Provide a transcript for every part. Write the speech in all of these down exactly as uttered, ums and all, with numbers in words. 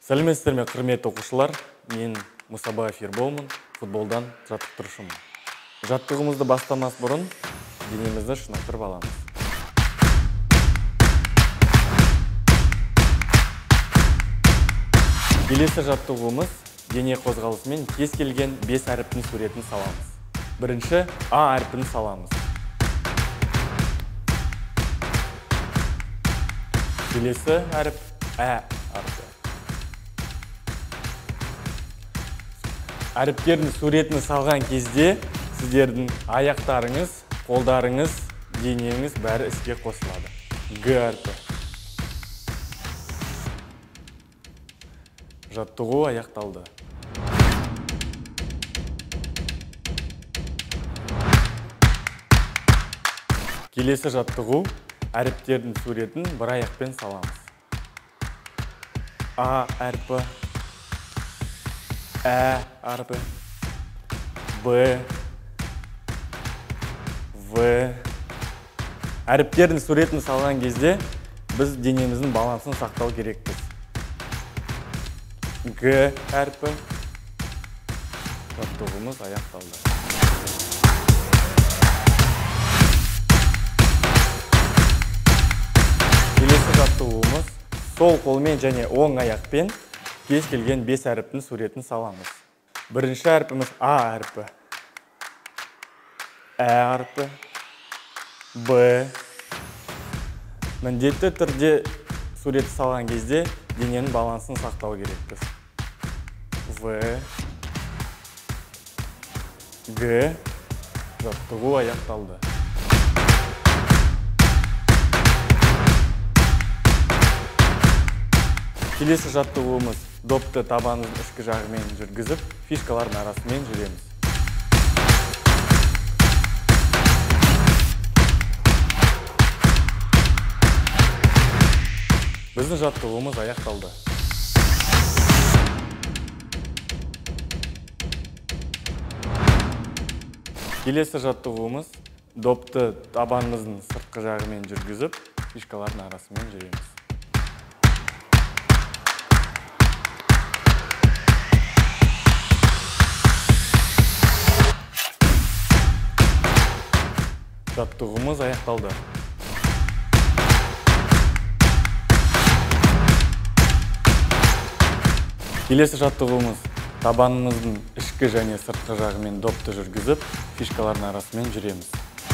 Сәлеметсіздер ме, құрметті оқушылар? Мен Мұсабаев Ерболмын, футболдан жаттықтырушымын. Жаттығымызды бастамас бұрын денемізді шынықтырып аламыз. Келесі жаттығуымыз дене қозғалысымен кез келген бес әріптің суретін саламыз. Бірінші А әрпін саламыз. Келесі әріп Ә әрпі. Әріптердің суретін салған кезде сіздердің аяқтарыңыз, қолдарыңыз, денеңіз бәрі іске қосылады. Г әрпі. Жаттығу аяқталды. Келесі жаттығу әріптердің суретін бір аяқпен саламыз. А әрпі, Ә әрпі, Б, В. Әріптердің суретін салған кезде біз денеміздің балансын сақтау керекпіз. Г әрпі. Жаттығуымыз аяқталды. Келесі жаттығуымыз сол қолмен және оң аяқпен кез келген бес әріптің суретін саламыз. Бірінші әрпіміз А әрпі, Ә әрпі, Б. Міндетті түрде суретті салған кезде дененің балансын сақтау керекпіз. В, Г. Жаттығу аяқталды. Келесі жаттығуымыз допты табанымыздың ішкі жағымен жүргізіп, фишкалардың арасымен жүреміз. Біздің жаттығуымыз аяқталды. Келесі жаттығуымыз допты табанымыздың сыртқы жағымен жүргізіп, фишкалардың арасымен жүреміз. Жаттығуымыз аяқталды. Келесі жаттығуымыз табанымыздың ішкі және сыртқы жағымен допты жүргізіп, фишкалардың арасымен жүреміз.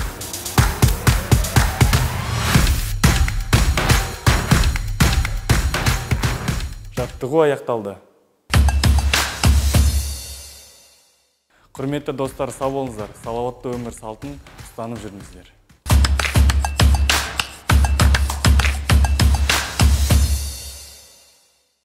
Жаттығу аяқталды. Құрметті достар, сау болыңыздар, салауатты өмір салтын ұстанып жүріңіздер.